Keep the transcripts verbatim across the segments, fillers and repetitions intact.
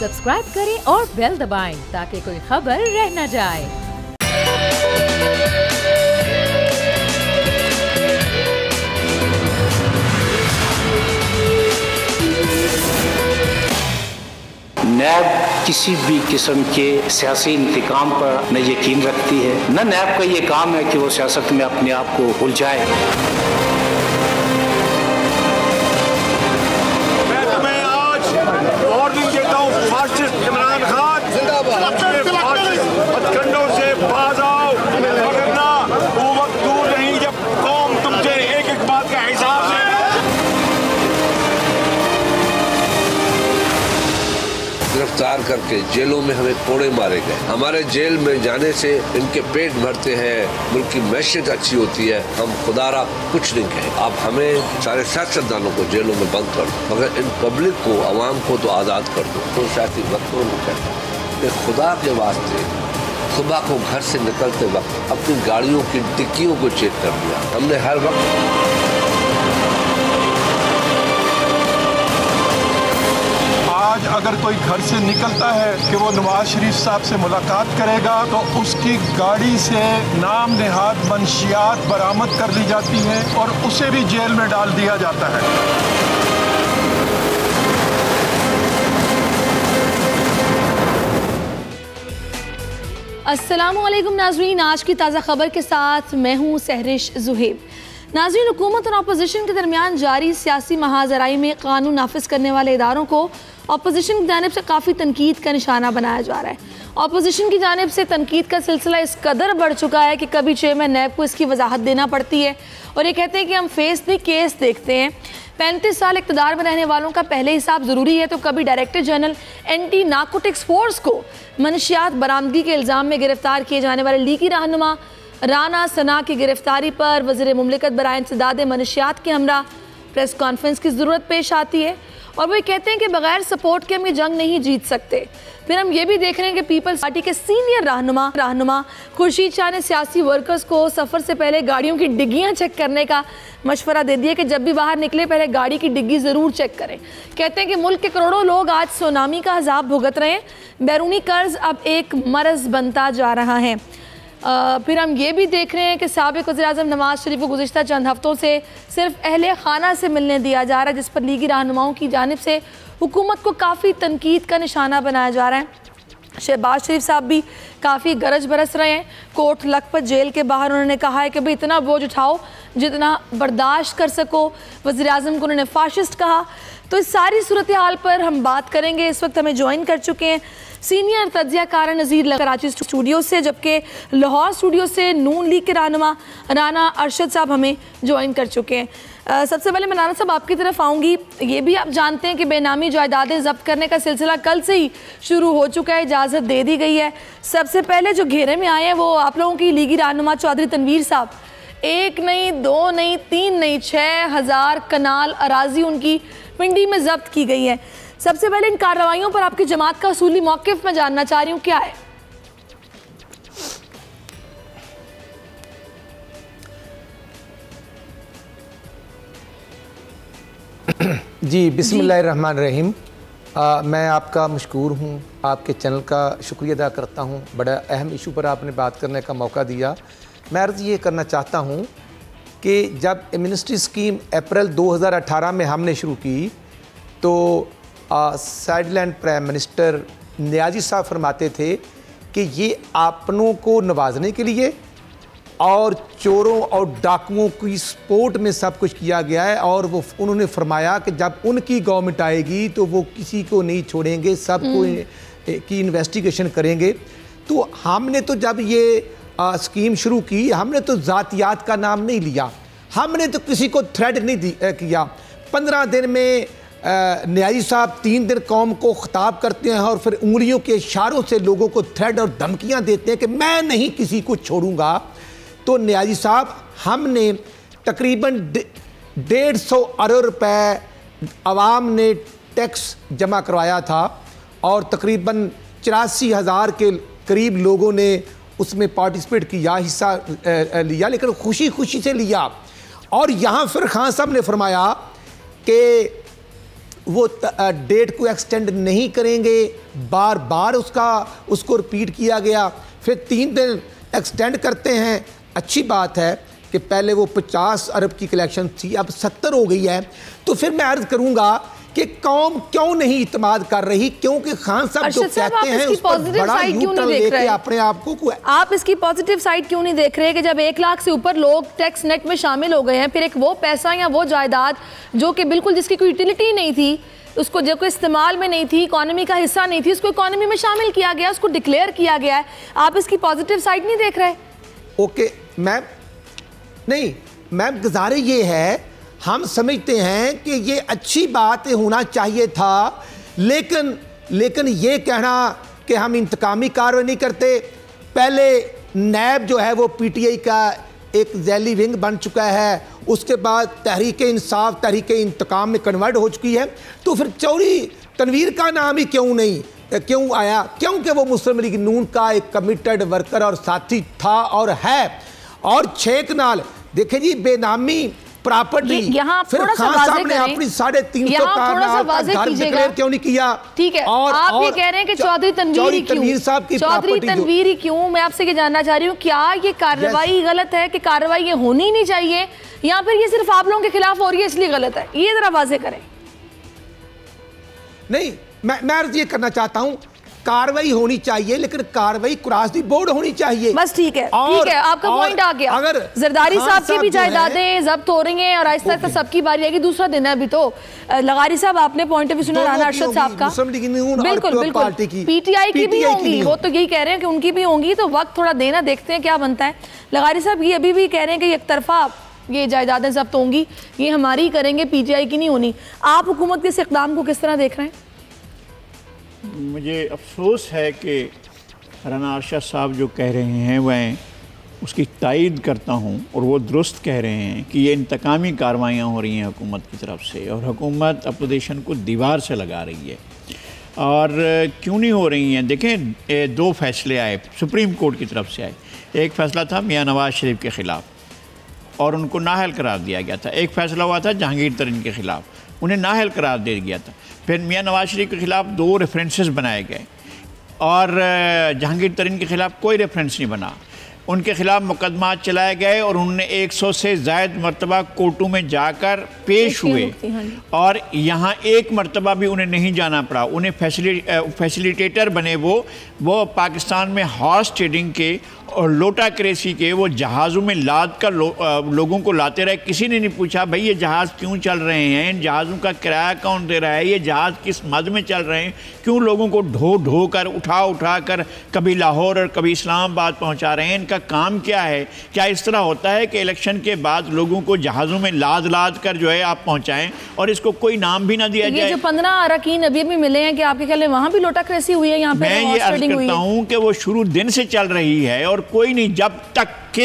Subscribe करें और bell दबाएं ताकि कोई खबर रह न जाए। नैब किसी भी किस्म के सियासी इंतकाम पर न यकीन रखती है, न नैब का ये काम है कि वो सियासत में अपने आप को उलझाए। मैं तुम्हें आज वार्निंग देता हूँ, फासिस्ट इमरान खान अपने फासिस्ट हथकंडों से बाज आओ, वरना वो वक्त दूर नहीं जब कौम तुमसे एक एक बात का हिसाब ले। गिरफ्तार करके जेलों में हमें कोड़े मारे गए। हमारे जेल में जाने से इनके पेट भरते हैं, मुल्क की मैशियत अच्छी होती है। हम खुदारा कुछ नहीं कहें। आप हमें सारे सियासतदानों को जेलों में बंद कर दो, मगर इन पब्लिक को, आवाम को तो आज़ाद कर दो। तो साथी वक्तों में कहता कि खुदा के वास्ते सुबह को घर से निकलते वक्त अपनी गाड़ियों की डिक्कियों को चेक कर दिया। हमने हर वक्त आज अगर कोई घर से निकलता है कि वो नवाज शरीफ साहब से मुलाकात करेगा तो उसकी गाड़ी से नाम नेहाद मंशियात बरामद कर ली जाती है और उसे भी जेल में डाल दिया जाता है। अस्सलामुअलैकुम नाज़रीन, आज की ताज़ा खबर के साथ मैं हूँ सहरिश जुहेब। नाज़रीन, हुकूमत और अपोजिशन के दरमियान जारी सियासी महाजराई में कानून नाफिज करने वाले इदारों को अपोजिशन की जानिब से काफ़ी तनकीद का निशाना बनाया जा रहा है। अपोजिशन की जानिब से तनकीद का सिलसिला इस कदर बढ़ चुका है कि कभी चेयरमैन नैब को इसकी वजाहत देना पड़ती है और ये कहते हैं कि हम फेस नहीं केस देखते हैं। पैंतीस साल इक़्तिदार में रहने वालों का पहले हिसाब ज़रूरी है, तो कभी director general anti narcotics force को मनशियात बरामदगी के इल्ज़ाम में गिरफ्तार किए जाने वाले लीगी रहनुमा राना सना की गिरफ्तारी पर वज़ीर मुमलिकत बराए इंसदाद मनशियात के हमरा प्रेस कॉन्फ्रेंस की ज़रूरत पेश आती है और वो कहते हैं कि बगैर सपोर्ट के हम ये जंग नहीं जीत सकते। फिर हम ये भी देख रहे हैं कि पीपल्स पार्टी के सीनियर रहनुमा रहनुमा खुर्शीद शाह ने सियासी वर्कर्स को सफ़र से पहले गाड़ियों की डिग्गियां चेक करने का मशवरा दे दिया कि जब भी बाहर निकले पहले गाड़ी की डिग्गी ज़रूर चेक करें। कहते हैं कि मुल्क के करोड़ों लोग आज सुनामी का अजाब भुगत रहे हैं। बैरूनी कर्ज अब एक मरज़ बनता जा रहा है। आ, फिर हम ये भी देख रहे हैं कि साबिक़ वज़ीर-ए-आज़म नवाज शरीफ को गुज़िश्ता चंद हफ्तों से सिर्फ अहले खाना से मिलने दिया जा रहा है, जिस पर लीगी रहनुमाओं की जानिब से हुकूमत को काफ़ी तनकीद का निशाना बनाया जा रहा है। शहबाज शरीफ साहब भी काफ़ी गरज बरस रहे हैं। कोट लखपत जेल के बाहर उन्होंने कहा है कि भाई इतना बोझ उठाओ जितना बर्दाश्त कर सको। वज़ीर-ए-आज़म को उन्होंने फाशिस्ट कहा। तो इस सारी सूरत हाल पर हम बात करेंगे। इस वक्त हमें ज्वाइन कर चुके हैं सीनियर तज्ज़ियाकार नज़ीर कराची स्टूडियो से, जबकि लाहौर स्टूडियो से नून लीग के रहनुमा राना अरशद साहब हमें ज्वाइन कर चुके हैं। आ, सबसे पहले मैं राना साहब आपकी तरफ आऊँगी। ये भी आप जानते हैं कि बेनामी जायदादें जब्त करने का सिलसिला कल से ही शुरू हो चुका है, इजाज़त दे दी गई है। सबसे पहले जो घेरे में आए हैं वो आप लोगों की लीगी रहनुमा चौधरी तनवीर साहब। एक नहीं, दो नहीं, तीन नहीं, छः हज़ार कनाल अराजी उनकी पिंडी में जब्त की गई है। सबसे पहले इन कार्रवाइयों पर आपकी जमात का असूली मौक़िफ़ मैं जानना चाह रही हूँ, क्या है? जी, बिस्मिल्लाहिर्रहमानिर्रहीम। आ, मैं आपका मशकूर हूँ, आपके चैनल का शुक्रिया अदा करता हूँ। बड़ा अहम इशू पर आपने बात करने का मौका दिया। मैं अर्ज़ ये करना चाहता हूँ कि जब मिनिस्ट्री स्कीम अप्रैल दो हज़ार अठारह में हमने शुरू की तो साइडलैंड प्राइम मिनिस्टर नियाजी साहब फरमाते थे कि ये आपनों को नवाजने के लिए और चोरों और डाकुओं की सपोर्ट में सब कुछ किया गया है। और वो उन्होंने फरमाया कि जब उनकी गवर्नमेंट आएगी तो वो किसी को नहीं छोड़ेंगे, सबको की इन्वेस्टिगेशन करेंगे। तो हमने तो जब ये आ, स्कीम शुरू की, हमने तो ज़ातियात का नाम नहीं लिया, हमने तो किसी को थ्रेड नहीं किया। पंद्रह दिन में न्यायी साहब तीन दिन कौम को ख़िताब करते हैं और फिर उंगलियों के इशारों से लोगों को थ्रेड और धमकियां देते हैं कि मैं नहीं किसी को छोड़ूंगा। तो न्यायी साहब, हमने तकरीबन डेढ़ सौ अरब रुपए आवाम ने टैक्स जमा करवाया था और तकरीबन चौरासी हज़ार के करीब लोगों ने उसमें पार्टिसिपेट किया, हिस्सा लिया, लेकिन खुशी खुशी से लिया। और यहाँ फिर खान साहब ने फरमाया कि वो डेट को एक्सटेंड नहीं करेंगे, बार बार उसका उसको रिपीट किया गया, फिर तीन दिन एक्सटेंड करते हैं। अच्छी बात है कि पहले वो पचास अरब की कलेक्शन थी, अब सत्तर हो गई है। तो फिर मैं अर्ज़ करूँगा कि कौम क्यों नहीं इत्मीनान कर रही, क्योंकि खान साहब जो कहते हैं उस पर बड़ा यूटर्न लेके अपने आप को। आप इसकी पॉजिटिव साइड क्यों नहीं देख रहे कि जब एक लाख से ऊपर लोग टैक्स नेट में शामिल हो गए हैं, फिर एक वो पैसा या वो जायदाद जो कि बिल्कुल जिसकी कोई यूटिलिटी नहीं थी, उसको जो कोई इस्तेमाल में नहीं थी, इकॉनमी का हिस्सा नहीं थी, उसको इकॉनमी में शामिल किया गया, उसको डिक्लेयर किया गया है। आप इसकी पॉजिटिव साइड नहीं देख रहे? ओके मैम, नहीं मैम, गुजारे ये है, हम समझते हैं कि ये अच्छी बात होना चाहिए था, लेकिन लेकिन ये कहना कि हम इंतकामी कार्रवाई नहीं करते। पहले नैब जो है वो पीटीआई का एक जैली विंग बन चुका है, उसके बाद तहरीक इंसाफ तहरीक इंतकाम में कन्वर्ट हो चुकी है। तो फिर चौधरी तनवीर का नाम ही क्यों नहीं क्यों आया? क्योंकि वो मुस्लिम लीग नून का एक कमिटेड वर्कर और साथी था और है। और छेक नाल देखे जी, बेनामी प्रॉपर्टी, यहाँ फिर खान साहब ने अपनी साढ़े तीन सौ का डिक्लेयर क्यों नहीं किया? ठीक है, और आप और, ये कह रहे हैं कि चौधरी तनवीर क्यों, साहब की चौधरी तनवीर क्यों? मैं आपसे ये जानना चाह रही हूँ, क्या ये कार्रवाई गलत है कि कार्रवाई ये होनी नहीं चाहिए, या फिर ये सिर्फ आप लोगों के खिलाफ हो रही है इसलिए गलत है? ये जरा वाजे करें। नहीं, मैं मैं अर्ज ये करना चाहता हूँ, कार्रवाई होनी चाहिए, लेकिन कार्रवाई क्रॉस दी बोर्ड होनी चाहिए। बस ठीक है, ठीक है, आपका पॉइंट आ गया। अगर जरदारी साहब की भी जायदादें जब्त हो रही हैं और आहिस्ता आहिस्ता सबकी बारी आएगी, दूसरा दिन है अभी तो। लगारी साहब, आपने पॉइंट ऑफ व्यू सुना राना अरशद साहब का, बिल्कुल बिल्कुल, पीटीआई की भी होंगी, वो तो यही कह रहे हैं कि उनकी भी होंगी, तो वक्त थोड़ा देना, देखते हैं क्या बनता है। लगारी साहब ये अभी भी कह रहे हैं कि एक तरफा ये जायदादें जब्त होंगी, ये हमारी करेंगे, पीटीआई की नहीं होनी। आप हुकूमत के इस इक़दाम को किस तरह देख रहे हैं? मुझे अफसोस है कि राना अरशद साहब जो कह रहे हैं मैं उसकी तायद करता हूं, और वो दुरुस्त कह रहे हैं कि ये इंतकामी कार्रवाइयाँ हो रही हैं हुकूमत की तरफ से, और हुकूमत अपोजिशन को दीवार से लगा रही है। और क्यों नहीं हो रही हैं? देखें, दो फैसले आए सुप्रीम कोर्ट की तरफ से आए। एक फ़ैसला था मियाँ नवाज़ शरीफ के ख़िलाफ़ और उनको नाअहल करार दिया गया था। एक फ़ैसला हुआ था जहांगीर तरीन के ख़िलाफ़, उन्हें नाअहल करार दे दिया था। फिर मियाँ नवाज़ शरीफ के ख़िलाफ़ दो रेफरेंसेस बनाए गए और जहांगीर तरीन के ख़िलाफ़ कोई रेफरेंस नहीं बना। उनके ख़िलाफ़ मुकदमा चलाए गए और उन्होंने एक सौ से ज़ायद मरतबा कोर्टों में जाकर पेश हुए, और यहाँ एक मरतबा भी उन्हें नहीं जाना पड़ा। उन्हें फैसिली फैसिलिटेटर बने वो वो पाकिस्तान में हॉर्स ट्रेडिंग के और लोटा क्रेसी के, वो जहाज़ों में लाद कर लो, लोगों को लाते रहे। किसी ने नहीं पूछा भाई ये जहाज़ क्यों चल रहे हैं, इन जहाज़ों का किराया कौन दे रहा है, ये जहाज़ किस मद में चल रहे हैं, क्यों लोगों को ढो ढो कर उठा उठा कर कभी लाहौर और कभी इस्लामाबाद पहुंचा रहे हैं, इनका काम क्या है? क्या इस तरह होता है कि इलेक्शन के बाद लोगों को जहाज़ों में लाद लाद कर जो है आप पहुँचाएँ और इसको कोई नाम भी ना दिया जाए? जो पंद्रह अरकान अभी भी मिले हैं, कि आपके ख्याल में वहाँ भी लोटा क्रेसी हुई है? यहाँ पे मैं ये अर्ज करता हूँ कि वो शुरू दिन से चल रही है और कोई नहीं, जब तक के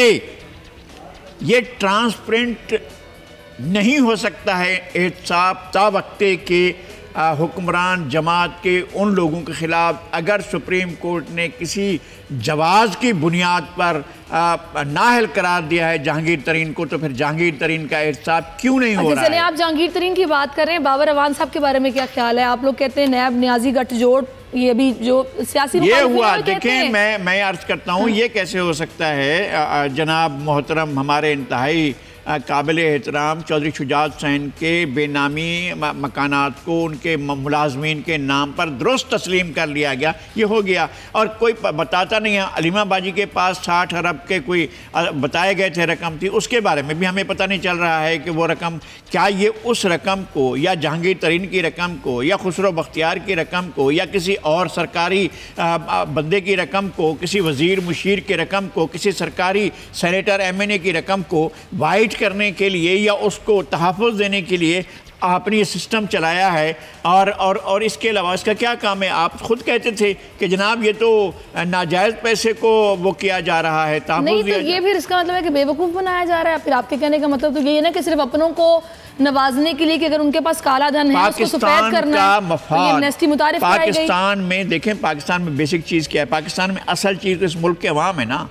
ये ट्रांसपेरेंट नहीं हो सकता है एहतसाब तावक्ते के हुक्मरान जमात के उन लोगों के ख़िलाफ़, अगर सुप्रीम कोर्ट ने किसी जवाज़ की बुनियाद पर नाअहल करार दिया है जहांगीर तरीन को, तो फिर जहांगीर तरीन का एहतसाब क्यों नहीं हो रहा है? आप जहांगीर तरीन की बात कर रहे हैं, बाबर अवान साहब के बारे में क्या ख्याल है? आप लोग कहते हैं नैब न्याजी गठजोड़, ये अभी जो सियासी ये हुआ, देखें मैं मैं अर्ज करता हूँ, ये कैसे हो सकता है? जनाब मोहतरम हमारे इंतहाई काबिल एहतराम चौधरी शुजात हुसैन के बेनामी मकानात को उनके मुलाजमीन के नाम पर दुरुस्त तस्लीम कर लिया गया, ये हो गया, और कोई बताता नहीं है। अलीमा बाजी के पास साठ अरब के कोई बताए गए थे रकम थी, उसके बारे में भी हमें पता नहीं चल रहा है कि वो रकम क्या, ये उस रकम को या जहांगीर तरीन की रकम को या खुसरो बख्तियार की रकम को या किसी और सरकारी बंदे की रकम को, किसी वज़ीर मुशीर की रकम को, किसी सरकारी सेनेटर एम एन ए की रकम को वाइट करने के लिए या उसको तहफ़्फ़ुज़ देने के लिए आपने ये सिस्टम चलाया है। और और और इसके अलावा इसका क्या काम है? आप खुद कहते थे कि जनाब ये तो नाजायज़ पैसे को वो किया जा रहा है, नहीं तो ये फिर इसका मतलब है कि बेवकूफ़ बनाया जा रहा है। फिर आपके कहने का मतलब तो ये है ना कि सिर्फ अपनों को नवाजने के लिए कि अगर उनके पास काला धन है उसको सफेद करना है, मफाद पाकिस्तान में। देखें पाकिस्तान में बेसिक चीज़ क्या है? पाकिस्तान में असल चीज़ तो इस मुल्क के अवाम है ना,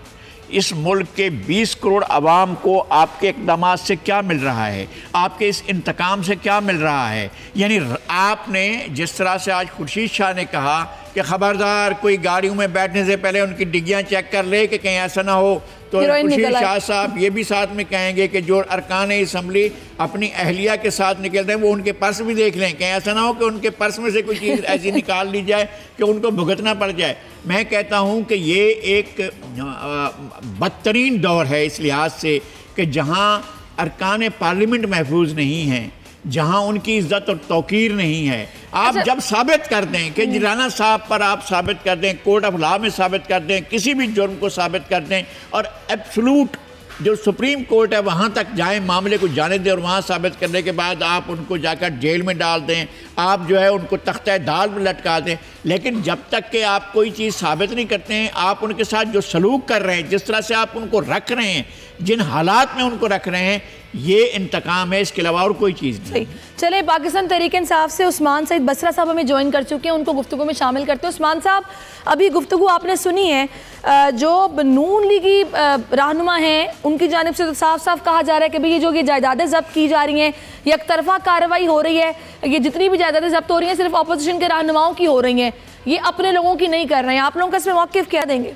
इस मुल्क के बीस करोड़ अवाम को आपके इक़दाम से क्या मिल रहा है, आपके इस इंतकाम से क्या मिल रहा है। यानी आपने जिस तरह से आज खुर्शीद शाह ने कहा कि ख़बरदार कोई गाड़ियों में बैठने से पहले उनकी डिग्गियाँ चेक कर ले कि कहीं ऐसा ना हो, तो खुर्शीद शाह साहब ये भी साथ में कहेंगे कि जो अरकान असम्बली अपनी अहलिया के साथ निकलते हैं वो उनके पर्स भी देख लें, कहीं ऐसा ना हो कि उनके पर्स में से कोई चीज़ ऐसी निकाल ली जाए कि उनको भुगतना पड़ जाए। मैं कहता हूँ कि ये एक बदतरीन दौर है इस लिहाज से कि जहाँ अरकान पार्लियामेंट महफूज नहीं हैं, जहाँ उनकी इज्जत और तौकीर नहीं है। आप अच्छा। जब साबित कर दें कि राना साहब पर आप साबित कर दें, कोर्ट ऑफ लॉ में साबित कर दें, किसी भी जुर्म को साबित कर दें और एब्सोल्यूट जो सुप्रीम कोर्ट है वहाँ तक जाएं, मामले को जाने दें और वहाँ साबित करने के बाद आप उनको जाकर जेल में डाल दें, आप जो है उनको तख्ते दाल में लटका दें। लेकिन जब तक कि आप कोई चीज़ साबित नहीं करते हैं, आप उनके साथ जो सलूक कर रहे हैं, जिस तरह से आप उनको रख रहे हैं, जिन हालात में उनको रख रहे हैं, ये इंतकाम है, इसके अलावा और कोई चीज़ नहीं। चले पाकिस्तान तहरीक इंसाफ से उस्मान सईद बसरा साहब हमें ज्वाइन कर चुके हैं, उनको गुफ्तगू में शामिल करते हैं। उस्मान साहब, अभी गुफ्तगू आपने सुनी है, जो नून लीगी रहनुमा हैं उनकी जानिब से तो साफ साफ कहा जा रहा है कि भाई ये जो ये जायदादें जब्त की जा रही हैं, एक तरफा कार्रवाई हो रही है, ये जितनी भी जायदादें जब्त हो रही हैं सिर्फ अपोजिशन के रहनुमाओं की हो रही हैं, ये अपने लोगों की नहीं कर रहे हैं। आप लोगों का इसमें मौक़िफ़ क्या देंगे?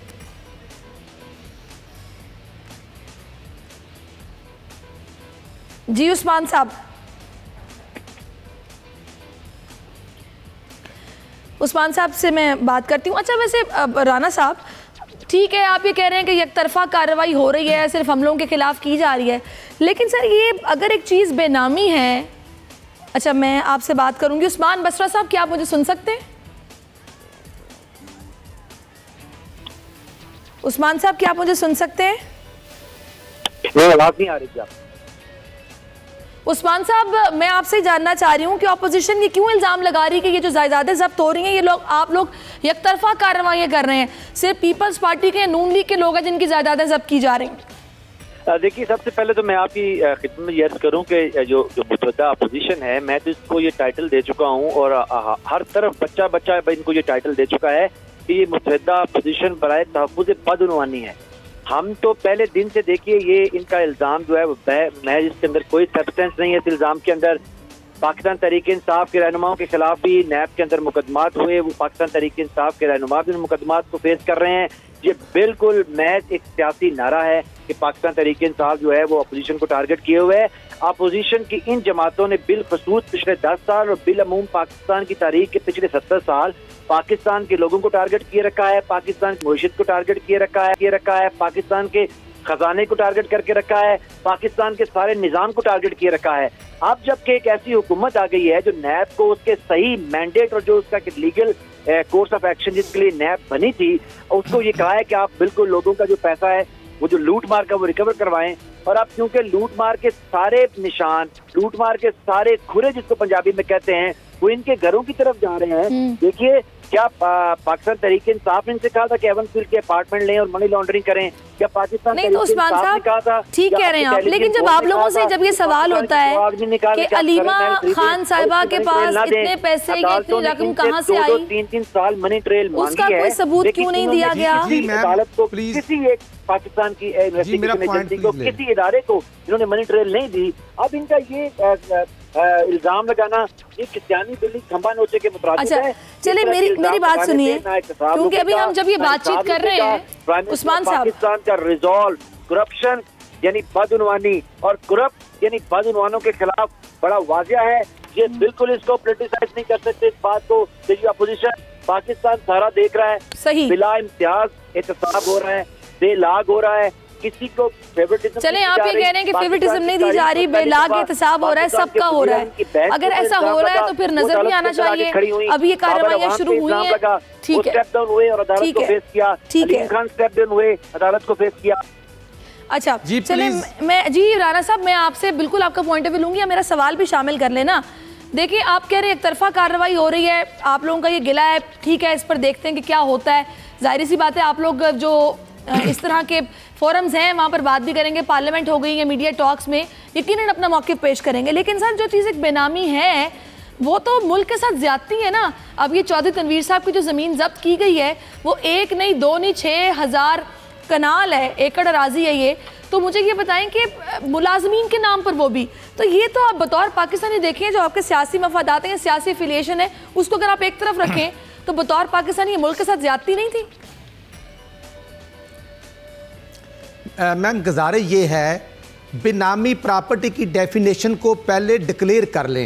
जी उस्मान साहब। उस्मान साहब से मैं बात करती हूँ। अच्छा, वैसे राना साहब, ठीक है आप ये कह रहे हैं कि एक तरफा कार्रवाई हो रही है, सिर्फ हम लोगों के खिलाफ की जा रही है, लेकिन सर ये अगर एक चीज़ बेनामी है, अच्छा मैं आपसे बात करूंगी। उस्मान बसरा साहब, क्या आप मुझे सुन सकते हैं? उस्मान साहब, क्या आप मुझे सुन सकते हैं? आवाज़ नहीं आ रही क्या? उस्मान साहब, मैं आपसे जानना चाह रही हूँ कि अपोजिशन ये क्यों इल्ज़ाम लगा रही है कि ये जो जायदादें जब्त हो रही हैं ये लोग आप लोग एक तरफा कार्रवाई कर रहे हैं, सिर्फ पीपल्स पार्टी के नून लीग के लोग हैं जिनकी जायदादें जब्त की जा रही हैं। देखिए, सबसे पहले तो मैं आपकी खिदमत में ये अर्ज करूँ कि जो जो मुतहदा अपोजिशन है, मैं तो इसको ये टाइटल दे चुका हूँ और हर तरफ बच्चा बच्चा इनको ये टाइटल दे चुका है कि ये मुतहदा अपोजिशन बराए तहफ़्फ़ुज़ बदउनवानी है। हम तो पहले दिन से देखिए ये इनका इल्ज़ाम जो है वो महज, इसके अंदर कोई सब्सटेंस नहीं है। इस इल्ज़ाम के अंदर पाकिस्तान तहरीक इंसाफ के रहनुमाओं के खिलाफ भी नैब के अंदर मुकदमात हुए, वो पाकिस्तान तहरीक इंसाफ के रहनुमा भी मुकदमात को फेस कर रहे हैं। ये बिल्कुल महज एक सियासी नारा है कि पाकिस्तान तहरीक इंसाफ जो है वो अपोजिशन को टारगेट किए हुए है। अपोजिशन की इन जमातों ने बिलखसूस पिछले दस साल और बिलअमूम पाकिस्तान की तारीख के पिछले सत्तर साल पाकिस्तान के लोगों को टारगेट किए रखा है, पाकिस्तान की मईशत को टारगेट किए रखा है किए रखा है पाकिस्तान के खजाने को टारगेट करके रखा है, पाकिस्तान के सारे निज़ाम को टारगेट किए रखा है। अब जबकि एक ऐसी हुकूमत आ गई है जो नैब को उसके सही मैंडेट और जो उसका लीगल कोर्स ऑफ एक्शन जिसके लिए नैब बनी थी, उसको ये कहा है कि आप बिल्कुल लोगों का जो पैसा है वो जो लूट मार का वो रिकवर करवाएं। और अब क्योंकि लूट मार के सारे निशान, लूट मार के सारे खुरे जिसको पंजाबी में कहते हैं, वो इनके घरों की तरफ जा रहे हैं। देखिए, क्या पाकिस्तान तहरीक इंसाफ ने इनसे कहा था कि एवन फील्ड के अपार्टमेंट लें और मनी लॉन्ड्रिंग करें? क्या पाकिस्तान नहीं, तो उस्मान साहब ठीक कह रहे हैं आप, लेकिन जब आप लोगों से जब ये सवाल होता है कि अलीमा खान साहिबा के पास इतने पैसे की इतनी रकम कहाँ से आई, तीन तीन साल मनी ट्रेल उसका कोई सबूत क्यों नहीं दिया गया? अदालत को किसी एक पाकिस्तान की इन्वेस्टिगेशन एजेंसी को, किसी इदारे को जिन्होंने मनी ट्रेल नहीं दी, अब इनका ये इल्जाम लगाना एक किसानी बिल्ली खंबा नोचे के मुताबिक है। चलिए मेरी मेरी बात सुनिए, क्योंकि अभी हम जब ये बातचीत कर रहे हैं उस्मान साहब, पाकिस्तान का रिजॉल्व करप्शन यानी बदउनवानी और करप्ट यानी बदउनवानों के खिलाफ बड़ा वाजिया है। ये बिल्कुल इसको पोलिटिसाइज नहीं कर सकते इस बात को। देखिए, अपोजिशन पाकिस्तान सारा देख रहा है, सही बिला इम्तियाज एहतसाब हो रहा है, बेलाग हो रहा है, किसी को फेवरेटिज्म। चले आप ये कह रहे हैं कि फेवरेटिज्म नहीं दी जा रही, बेलाग एहतसाब हो रहा है, सबका हो रहा है। अगर ऐसा हो रहा है तो फिर नजर नहीं आना चाहिए। अभी ये कार्रवाइयां शुरू हुई हैं, ठीक है, स्टेप डाउन हुए और अदालत को फेस किया, ठीक है, खान स्टेप डाउन हुए, अदालत को फेस किया। अच्छा चले, मैं जी राना साहब, मैं आपसे बिल्कुल आपका पॉइंट ऑफ व्यू लूंगी, मेरा सवाल भी शामिल कर लेना। देखिए, आप कह रहे हैं एक तरफा कार्रवाई हो रही है, आप लोगों का ये गिला है, ठीक है, इस पर देखते हैं कि क्या होता है। जाहिर सी बात है आप लोग जो इस तरह के फोरम्स हैं वहाँ पर बात भी करेंगे, पार्लियामेंट हो गई है, मीडिया टॉक्स में यकीनन अपना मौक़िफ़ पेश करेंगे। लेकिन सर, जो चीज़ एक बेनामी है वो तो मुल्क के साथ ज्यादती है ना। अब ये चौधरी तनवीर साहब की जो ज़मीन जब्त की गई है वो एक नहीं, दो नहीं, छः हज़ार कनाल है, एकड़ अराजी है ये, तो मुझे ये बताएं कि मुलाजमीन के नाम पर वो भी, तो ये तो आप बतौर पाकिस्तानी देखें, जो आपके सियासी मफादात हैं, सियासी एफिलिएशन है, उसको अगर आप एक तरफ रखें तो बतौर पाकिस्तानी मुल्क के साथ ज्यादती नहीं थी? मैम गुजारिश ये है, बेनामी प्रॉपर्टी की डेफिनेशन को पहले डिक्लेयर कर लें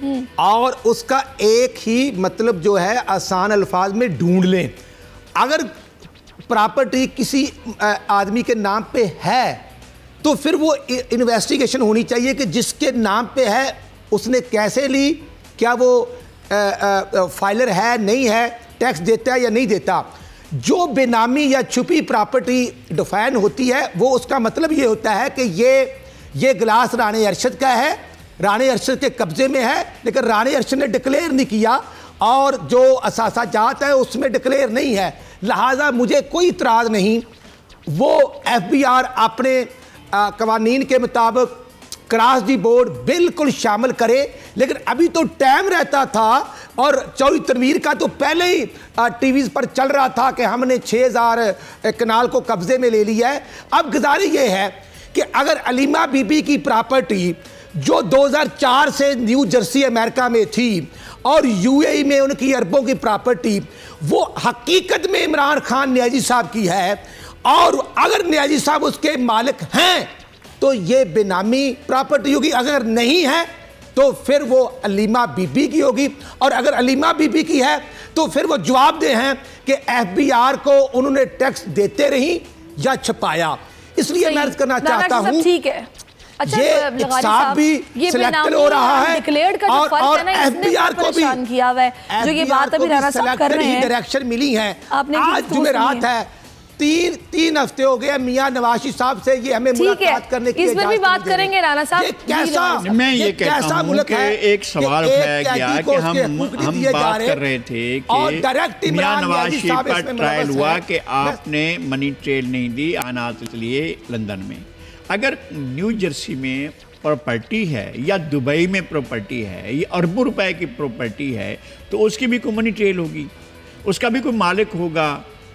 और उसका एक ही मतलब जो है आसान अल्फाज में ढूंढ लें। अगर प्रॉपर्टी किसी आदमी के नाम पे है तो फिर वो इन्वेस्टिगेशन होनी चाहिए कि जिसके नाम पे है उसने कैसे ली, क्या वो आ, आ, फाइलर है नहीं है, टैक्स देता है या नहीं देता। जो बेनामी या छुपी प्रॉपर्टी डिफाइन होती है वो उसका मतलब ये होता है कि ये ये गिलास रानी अरशद का है, रानी अरशद के कब्जे में है, लेकिन रानी अरशद ने डिक्लेयर नहीं किया और जो असासाजात है उसमें डिक्लेयर नहीं है, लिहाजा मुझे कोई इतराज़ नहीं। वो एफ बी आर अपने कवानीन के मुताबिक क्रॉस दी बोर्ड बिल्कुल शामिल करे, लेकिन अभी तो टाइम रहता था और चौधरी तनवीर का तो पहले ही टीवी पर चल रहा था कि हमने छः हज़ार कनाल को कब्जे में ले लिया है। अब गुजारिश ये है कि अगर अलीमा बीबी की प्रॉपर्टी जो दो हज़ार चार से न्यू जर्सी अमेरिका में थी और यूएई में उनकी अरबों की प्रॉपर्टी, वो हकीकत में इमरान खान न्याजी साहब की है और अगर न्याजी साहब उसके मालिक हैं तो ये बेनामी प्रॉपर्टी होगी, अगर नहीं है तो फिर वो अलीमा बीबी की होगी, और अगर अलीमा बीबी की है तो फिर वो जवाब दे हैं कि एफ बी आर को उन्होंने टैक्स देते रही या छुपाया। इसलिए मैं अर्ज करना चाहता हूँ ठीक है, अच्छा, ये इंसाफ भी सिलेक्टेड हो रहा है और और एफबीआर को भी किया हुआ है, जो ये बात अभी राणा साहब कर रहे हैं, डायरेक्शन मिली है। आज जुमेरात है, तीन तीन हफ्ते हो गए मियां नवाज साहब से ये हमें मुलाकात करने की, इसमें भी बात करेंगे राणा साहब। कैसा मैं ये कहता हूं कि एक सवाल उठाया गया कि हम हम बात कर रहे थे कि मियां नवाज शरीफ का ट्रायल हुआ कि आपने मनी ट्रेल नहीं दी आनात के लिए लंदन में। अगर न्यू जर्सी में प्रॉपर्टी है या दुबई में प्रॉपर्टी है, ये अरबों रुपए की प्रॉपर्टी है, तो उसकी भी कोई मनी ट्रेल होगी, उसका भी कोई मालिक होगा,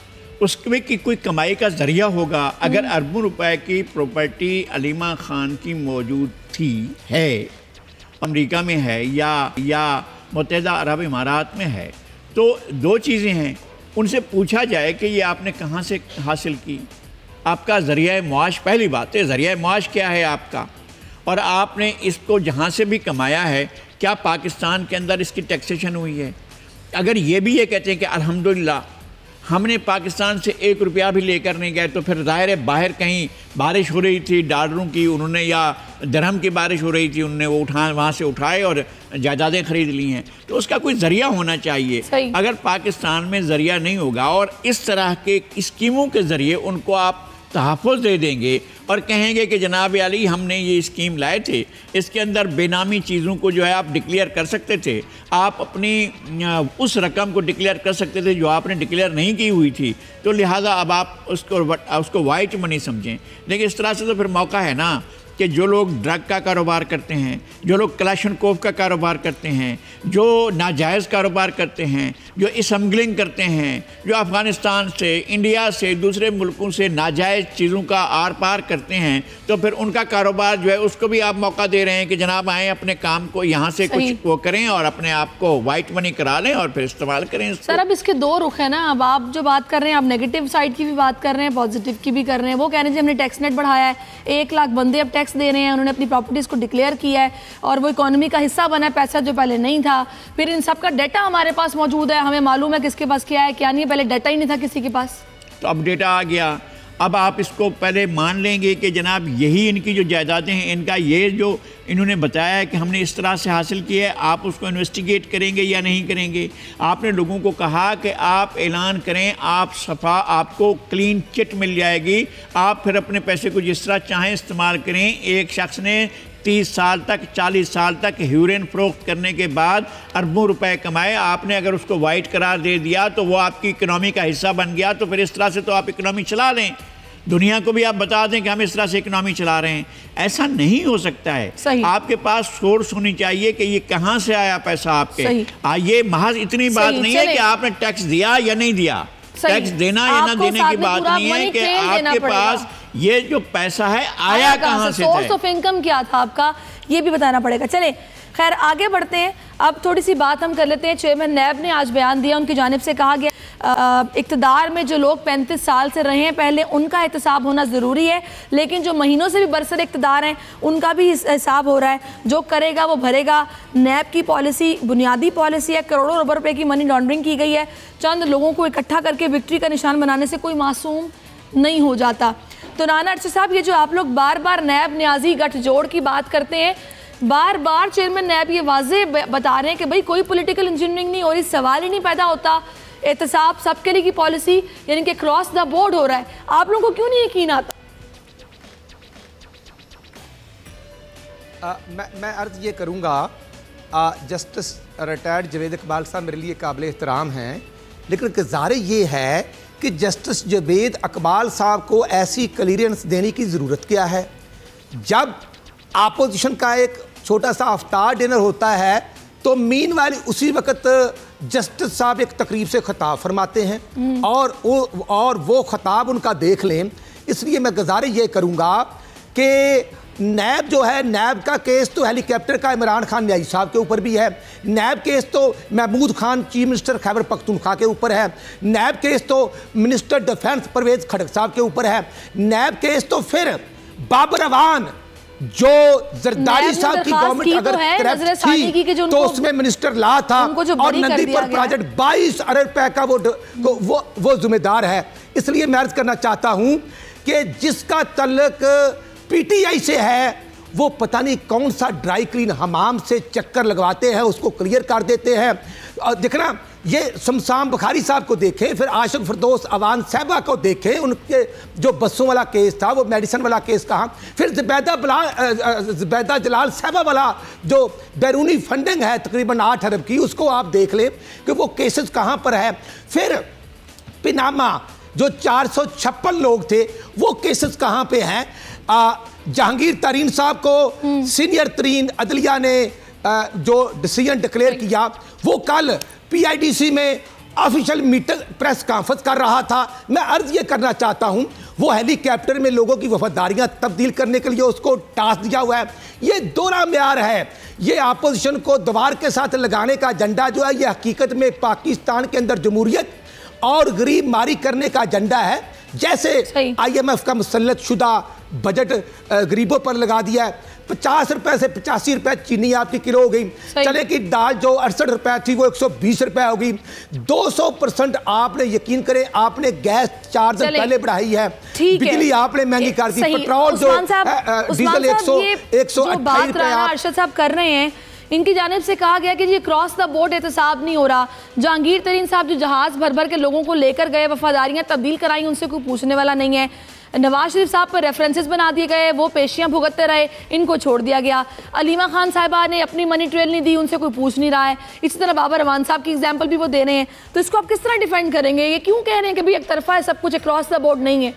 उसमें की कोई कमाई का जरिया होगा। अगर अरबों रुपए की प्रॉपर्टी अलीमा खान की मौजूद थी है, अमेरिका में है या या मुत्तहिदा अरब इमारात में है, तो दो चीज़ें हैं, उनसे पूछा जाए कि ये आपने कहाँ से हासिल की, आपका ज़रिया मुआश, पहली बात है ज़रिया मुआश क्या है आपका, और आपने इसको जहाँ से भी कमाया है क्या पाकिस्तान के अंदर इसकी टैक्सेशन हुई है। अगर ये भी ये कहते हैं कि अल्हम्दुलिल्लाह हमने पाकिस्तान से एक रुपया भी लेकर नहीं गए, तो फिर ज़ाहिर है बाहर कहीं बारिश हो रही थी डॉलरों की, उन्होंने या दरहम की बारिश हो रही थी, उन्होंने वो उठा वहाँ से उठाए और जायदादें खरीद ली हैं, तो उसका कोई ज़रिया होना चाहिए। अगर पाकिस्तान में ज़रिया नहीं होगा और इस तरह के स्कीमों के ज़रिए उनको आप तहफ़्फ़ुज़ दे देंगे और कहेंगे कि जनाब अली हमने ये स्कीम लाए थे, इसके अंदर बेनामी चीज़ों को जो है आप डिक्लेयर कर सकते थे, आप अपनी उस रकम को डिक्लेयर कर सकते थे जो आपने डिक्लेयर नहीं की हुई थी, तो लिहाजा अब आप उसको उसको वाइट मनी समझें। लेकिन इस तरह से तो फिर मौका है ना कि जो लोग ड्रग का कारोबार करते हैं, जो लोग क्लाशनकोव का कारोबार करते हैं, जो नाजायज़ कारोबार करते हैं, जो स्मगलिंग करते हैं, जो अफ़गानिस्तान से, इंडिया से, दूसरे मुल्कों से नाजायज़ चीज़ों का आर पार करते हैं, तो फिर उनका कारोबार जो है उसको भी आप मौका दे रहे हैं कि जनाब आएँ अपने काम को यहाँ से कुछ वो करें और अपने आप को वाइट मनी करा लें और फिर इस्तेमाल करें। सर अब इसके दो रुख है ना, अब आप जो बात कर रहे हैं आप नेगेटिव साइड की भी बात कर रहे हैं, पॉजिटिव की भी कर रहे हैं। वो कह रहे हैं जी हमने टैक्स नेट बढ़ाया है, एक लाख बंदे अब टैक्स दे रहे हैं, उन्होंने अपनी प्रॉपर्टीज को डिक्लेयर किया है और वो इकोनॉमी का हिस्सा बना है, पैसा जो पहले नहीं था। फिर इन सब का डाटा हमारे पास मौजूद है, हमें मालूम है किसके पास क्या है क्या नहीं है, पहले डाटा ही नहीं था किसी के पास, तो अब डाटा आ गया। अब आप इसको पहले मान लेंगे कि जनाब यही इनकी जो जायदादें हैं, इनका ये जो इन्होंने बताया है कि हमने इस तरह से हासिल किया है, आप उसको इन्वेस्टिगेट करेंगे या नहीं करेंगे। आपने लोगों को कहा कि आप ऐलान करें, आप सफ़ा, आपको क्लीन चिट मिल जाएगी, आप फिर अपने पैसे को जिस तरह चाहें इस्तेमाल करें। एक शख्स ने तीस साल तक, चालीस साल तक हीरोइन फ़रोख्त करने के बाद अरबों रुपए कमाए, आपने अगर उसको वाइट करार दे दिया तो वो आपकी इकनॉमी का हिस्सा बन गया, तो फिर इस तरह से तो आप इकनॉमी चला लें, दुनिया को भी आप बता दें कि हम इस तरह से इकनॉमी चला रहे हैं। ऐसा नहीं हो सकता है। आपके पास सोर्स होनी चाहिए कि ये कहाँ से आया पैसा आपके। आ, ये महज इतनी बात नहीं है कि आपने टैक्स दिया या नहीं दिया, टैक्स देना या ना देने की बात नहीं है कि आपके पास ये जो पैसा है आया कहाँ से, सोर्स ऑफ इनकम क्या था आपका, ये भी बताना पड़ेगा। चले खैर आगे बढ़ते हैं। अब थोड़ी सी बात हम कर लेते हैं। चेयरमैन नैब ने आज बयान दिया, उनकी जानिब से कहा गया इक़्तिदार में जो लोग पैंतीस साल से रहे हैं पहले उनका एहतसाब होना ज़रूरी है, लेकिन जो महीनों से भी बरसर इक़्तिदार हैं उनका भी हिसाब हो रहा है, जो करेगा वो भरेगा। नैब की पॉलिसी बुनियादी पॉलिसी है, करोड़ों अरब रुपए की मनी लॉन्ड्रिंग की गई है। चंद लोगों को इकट्ठा करके विक्ट्री का निशान बनाने से कोई मासूम नहीं हो जाता। तो राना अरशद साहब, ये जो आप लोग बार बार नैब न्याजी गठजोड़ की बात करते हैं, बार बार चेयरमैन नैब ये वाजे बता रहे हैं कि भाई कोई पॉलिटिकल इंजीनियरिंग नहीं हो रही, सवाल ही नहीं पैदा होता, एहतसाब सबके लिए की पॉलिसी यानी कि क्रॉस द बोर्ड हो रहा है, आप लोगों को क्यों नहीं यकीन आता? आ, मैं मैं अर्ज़ ये करूँगा, जस्टिस रिटायर्ड जावेद इकबाल साहब मेरे लिए काबिल एहतराम हैं, लेकिन गुज़ारिश ये है कि जस्टिस जावेद इकबाल साहब को ऐसी क्लियरेंस देने की ज़रूरत क्या है? जब आपोजिशन का एक छोटा सा अफ्तार डिनर होता है तो मीन वाली उसी वक्त जस्टिस साहब एक तकरीब से खिताब फरमाते हैं और वो और वो खिताब उनका देख लें। इसलिए मैं गुज़ारिश ये करूँगा कि नैब जो है, नैब का केस तो हेलीकॉप्टर का इमरान खान न्याजी साहब के ऊपर भी है, नैब केस तो महमूद खान चीफ मिनिस्टर खैबर पख्तूनख्वा के ऊपर है, नैब केस तो मिनिस्टर डिफेंस परवेज खड़ग साहब के ऊपर है, नैब केस तो फिर बाबर अवान जो जरदारी साहब की गवर्नमेंट अगर करप्ट थी तो उसमें मिनिस्टर ला था और नंदीपुर प्रोजेक्ट बाईस अरब रुपए का वो वो वो जिम्मेदार है। इसलिए मैं अर्ज करना चाहता हूं कि जिसका तल्लुक पीटीआई से है वो पता नहीं कौन सा ड्राई क्लीन हमाम से चक्कर लगवाते हैं, उसको क्लियर कर देते हैं। और देखना, ये शमशाम बुखारी साहब को देखें, फिर आशिक फिरदौस अवान साहबा को देखें, उनके जो बसों वाला केस था वो मेडिसिन वाला केस कहाँ, फिर जुबैदा बला जुबैदा जलाल साहबा वाला जो बैरूनी फंडिंग है तकरीबन आठ अरब की, उसको आप देख लें कि वो केसेस कहाँ पर है। फिर पिनामा जो चार सौ छप्पन लोग थे वो केसेस कहाँ पे हैं। जहांगीर तरीन साहब को सीनियर तरीन अदलिया ने आ, जो डिसीजन डिक्लेयर किया, वो कल पीआईडीसी में ऑफिशियल मीटिंग प्रेस कॉन्फ्रेंस कर रहा था। मैं अर्ज ये करना चाहता हूं, वो हेलीकॉप्टर में लोगों की वफादारियां तब्दील करने के लिए उसको टास्क दिया हुआ है। ये दोहरा म्यार है, ये अपोजिशन को दीवार के साथ लगाने का एजेंडा जो है, ये हकीकत में पाकिस्तान के अंदर जमहूरियत और गरीब मारी करने का एजेंडा है। जैसे आईएमएफ का मुसल्लत शुदा बजट गरीबों पर लगा दिया है, पचास रुपए से पचासी रुपए चीनी आपकी किलो हो गई, चने की दाल जो अड़सठ रुपए थी वो एक सौ बीस रुपए हो गई, दो सौ परसेंट आपने यकीन करें आपने गैस चार दिन पहले बढ़ाई है, बिजली आपने महंगी कर दी, पेट्रोल जो डीजल एक सौ एक सौ अट्ठाईस रुपए अरशद साहब कर रहे हैं, इनकी जानिब से कहा गया कि ये क्रॉस द बोर्ड एहतसाब नहीं हो रहा। जहांगीर तरीन साहब जो जहाज भर भर के लोगों को लेकर गए, वफादारियां तब्दील कराई, उनसे कोई पूछने वाला नहीं है। नवाज शरीफ साहब पर रेफरेंसेस बना दिए गए, वो पेशियां भुगतते रहे, इनको छोड़ दिया गया। अलीमा खान साहिबा ने अपनी मनी ट्रेल नहीं दी, उनसे कोई पूछ नहीं रहा है। इसी तरह बाबर अवान साहब की एग्जाम्पल भी वो दे रहे हैं। तो इसको आप किस तरह डिफेंड करेंगे? ये क्यों कह रहे हैं कि भाई एक तरफा है सब कुछ, क्रॉस द बोर्ड नहीं है?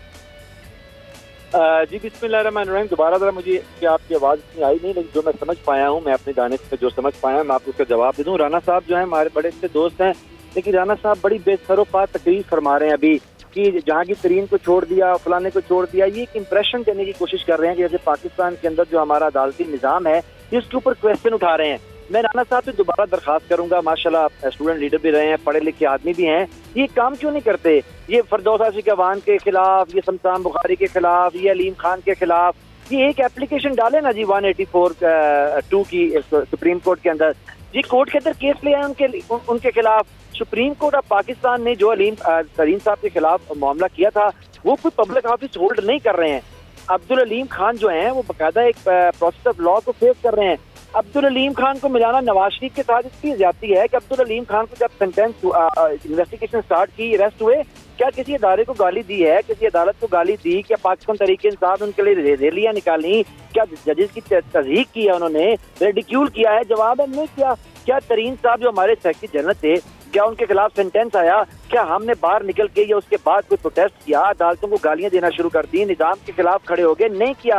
जी बिस्मिल्लाहिर्रहमानिर्रहीम। दोबारा जरा मुझे कि आपकी आवाज़ इतनी आई नहीं, लेकिन जो मैं समझ पाया हूँ, मैं अपनी दानिश से जो समझ पाया मैं आपको उसका जवाब दे दूँ। राना साहब जो है हमारे बड़े अच्छे दोस्त हैं, लेकिन राना साहब बड़ी बेसरोपात तकरीर फरमा रहे हैं अभी कि जहांगीर तरीन को छोड़ दिया, फलाने को छोड़ दिया। ये एक इंप्रेशन देने की कोशिश कर रहे हैं कि जैसे पाकिस्तान के अंदर जो हमारा अदालती निज़ाम है इसके ऊपर क्वेश्चन उठा रहे हैं। मैं राना साहब से दोबारा दरखास्त करूंगा, माशाल्लाह स्टूडेंट लीडर भी रहे हैं, पढ़े लिखे आदमी भी हैं, ये काम क्यों नहीं करते? ये फरदौस आशिक अवान के खिलाफ, ये शमशाम बुखारी के खिलाफ, ये अलीम खान के खिलाफ ये एक एप्लीकेशन डाले ना जी वन एटी फोर टू की सुप्रीम कोर्ट के अंदर, ये कोर्ट के अंदर केस ले आए उनके उनके खिलाफ। सुप्रीम कोर्ट ऑफ पाकिस्तान ने जो अलीम तरीन साहब के खिलाफ मामला किया था वो कोई पब्लिक ऑफिस होल्ड नहीं कर रहे हैं। अब्दुल अलीम खान जो हैं वो बाकायदा एक प्रोसेस ऑफ लॉ को फेस कर रहे हैं। अब्दुल अलीम खान को मिलाना नवाज शरीफ के साथ इसकी ज्यादती है कि अब्दुल अलीम खान को जब सेंटेंस इन्वेस्टिगेशन स्टार्ट की, अरेस्ट हुए, क्या किसी अदारे को गाली दी है, किसी अदालत को गाली दी, क्या पाकिस्तान तरीके इंसाफ उनके लिए रैलियां निकाली, क्या जजेस की तज़हीक की है, उन्होंने रेडिक्यूल किया है? जवाब है नहीं किया। क्या तरीन साहब जो हमारे सेक्रेटरी जनरल थे, क्या उनके खिलाफ सेंटेंस आया? क्या हमने बाहर निकल के या उसके बाद कोई प्रोटेस्ट किया, अदालतों को गालियां देना शुरू कर दी, निजाम के खिलाफ खड़े हो गए? नहीं किया।